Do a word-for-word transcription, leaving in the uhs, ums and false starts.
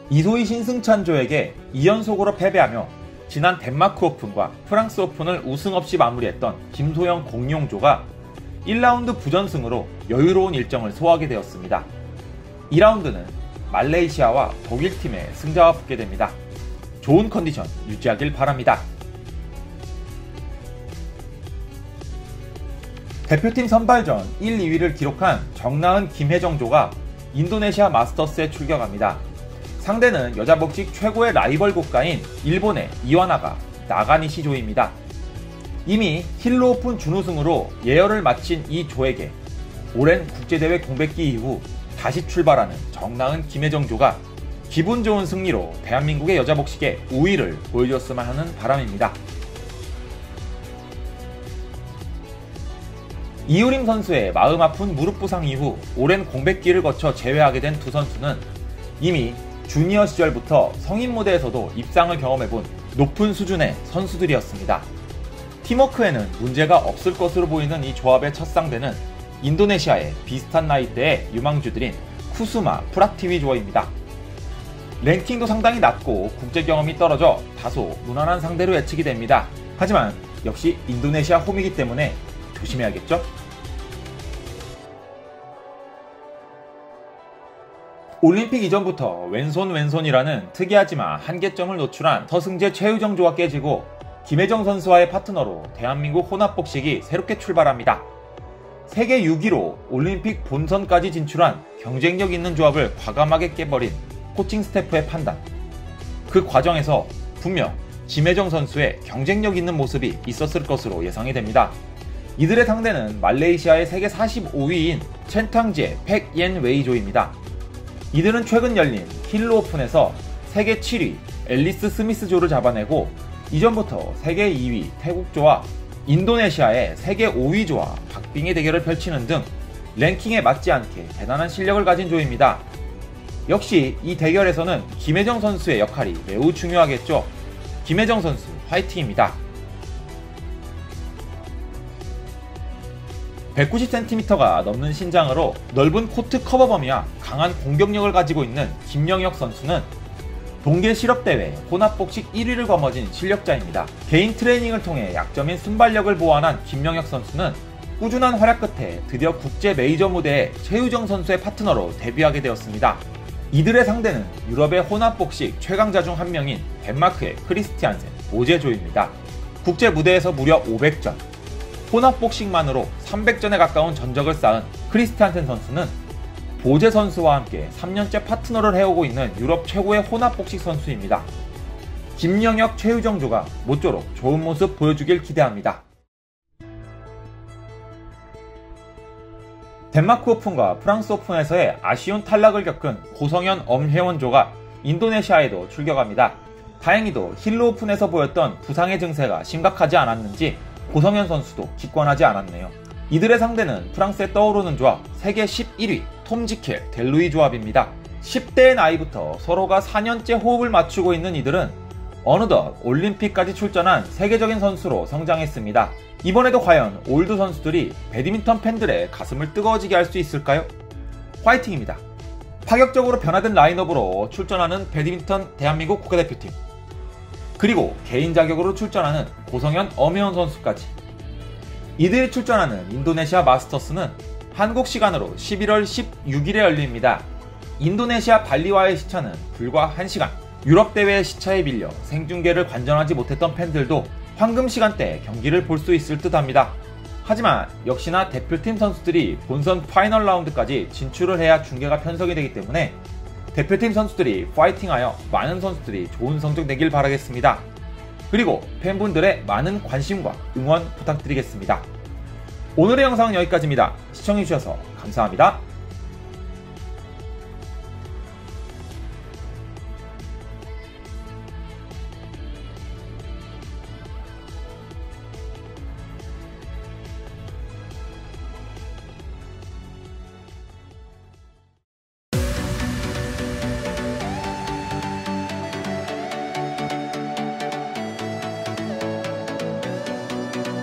이소희 신승찬조에게 이 연속으로 패배하며 지난 덴마크 오픈과 프랑스 오픈을 우승 없이 마무리했던 김소영 공룡조가 일 라운드 부전승으로 여유로운 일정을 소화하게 되었습니다. 이 라운드는 말레이시아와 독일팀의 승자와 붙게 됩니다. 좋은 컨디션 유지하길 바랍니다. 대표팀 선발전 일, 이 위를 기록한 정나은 김혜정조가 인도네시아 마스터스에 출격합니다. 상대는 여자 복식 최고의 라이벌 국가인 일본의 이와나가 나가니시조입니다. 이미 힐로 오픈 준우승으로 예열을 마친 이 조에게 오랜 국제대회 공백기 이후 다시 출발하는 정나은 김혜정조가 기분 좋은 승리로 대한민국의 여자 복식에 우위를 보여줬으면 하는 바람입니다. 이유림 선수의 마음 아픈 무릎 부상 이후 오랜 공백기를 거쳐 재회하게 된 두 선수는 이미 주니어 시절부터 성인 무대에서도 입상을 경험해본 높은 수준의 선수들이었습니다. 팀워크에는 문제가 없을 것으로 보이는 이 조합의 첫 상대는 인도네시아의 비슷한 나이대의 유망주들인 쿠수마 프라티위 조입니다. 랭킹도 상당히 낮고 국제 경험이 떨어져 다소 무난한 상대로 예측이 됩니다. 하지만 역시 인도네시아 홈이기 때문에 조심해야겠죠? 올림픽 이전부터 왼손 왼손이라는 특이하지만 한계점을 노출한 서승재 최유정조가 깨지고 김혜정 선수와의 파트너로 대한민국 혼합복식이 새롭게 출발합니다. 세계 육 위로 올림픽 본선까지 진출한 경쟁력 있는 조합을 과감하게 깨버린 코칭 스태프의 판단. 그 과정에서 분명 김혜정 선수의 경쟁력 있는 모습이 있었을 것으로 예상이 됩니다. 이들의 상대는 말레이시아의 세계 사십오 위인 첸탕지의 팩옌 웨이조입니다. 이들은 최근 열린 힐로 오픈에서 세계 칠 위 앨리스 스미스조를 잡아내고 이전부터 세계 이 위 태국조와 인도네시아의 세계 오 위조와 박빙의 대결을 펼치는 등 랭킹에 맞지 않게 대단한 실력을 가진 조입니다. 역시 이 대결에서는 김혜정 선수의 역할이 매우 중요하겠죠. 김혜정 선수 화이팅입니다. 백구십 센티미터가 넘는 신장으로 넓은 코트 커버 범위와 강한 공격력을 가지고 있는 김영혁 선수는 동계 실업대회 혼합복식 일 위를 거머쥔 실력자입니다. 개인 트레이닝을 통해 약점인 순발력을 보완한 김영혁 선수는 꾸준한 활약 끝에 드디어 국제 메이저 무대에 최유정 선수의 파트너로 데뷔하게 되었습니다. 이들의 상대는 유럽의 혼합복식 최강자 중 한 명인 덴마크의 크리스티안센 보제조입니다. 국제 무대에서 무려 오백 전, 혼합복식만으로 삼백 전에 가까운 전적을 쌓은 크리스티안센 선수는 보제 선수와 함께 삼 년째 파트너를 해오고 있는 유럽 최고의 혼합복식 선수입니다. 김영혁 최유정조가 모쪼록 좋은 모습 보여주길 기대합니다. 덴마크 오픈과 프랑스 오픈에서의 아쉬운 탈락을 겪은 고성현 엄혜원조가 인도네시아에도 출격합니다. 다행히도 힐로 오픈에서 보였던 부상의 증세가 심각하지 않았는지 고성현 선수도 기권하지 않았네요. 이들의 상대는 프랑스에 떠오르는 조합 세계 십일 위 톰지켈 델루이 조합입니다. 십 대의 나이부터 서로가 사 년째 호흡을 맞추고 있는 이들은 어느덧 올림픽까지 출전한 세계적인 선수로 성장했습니다. 이번에도 과연 올드 선수들이 배드민턴 팬들의 가슴을 뜨거워지게 할 수 있을까요? 화이팅입니다. 파격적으로 변화된 라인업으로 출전하는 배드민턴 대한민국 국가대표팀, 그리고 개인 자격으로 출전하는 고성현 엄혜원 선수까지. 이들이 출전하는 인도네시아 마스터스는 한국 시간으로 십일월 십육일에 열립니다. 인도네시아 발리와의 시차는 불과 한 시간. 유럽 대회의 시차에 밀려 생중계를 관전하지 못했던 팬들도 황금 시간대에 경기를 볼 수 있을 듯 합니다. 하지만 역시나 대표팀 선수들이 본선 파이널 라운드까지 진출을 해야 중계가 편성이 되기 때문에 대표팀 선수들이 파이팅하여 많은 선수들이 좋은 성적 내길 바라겠습니다. 그리고 팬분들의 많은 관심과 응원 부탁드리겠습니다. 오늘의 영상은 여기까지입니다. 시청해주셔서 감사합니다.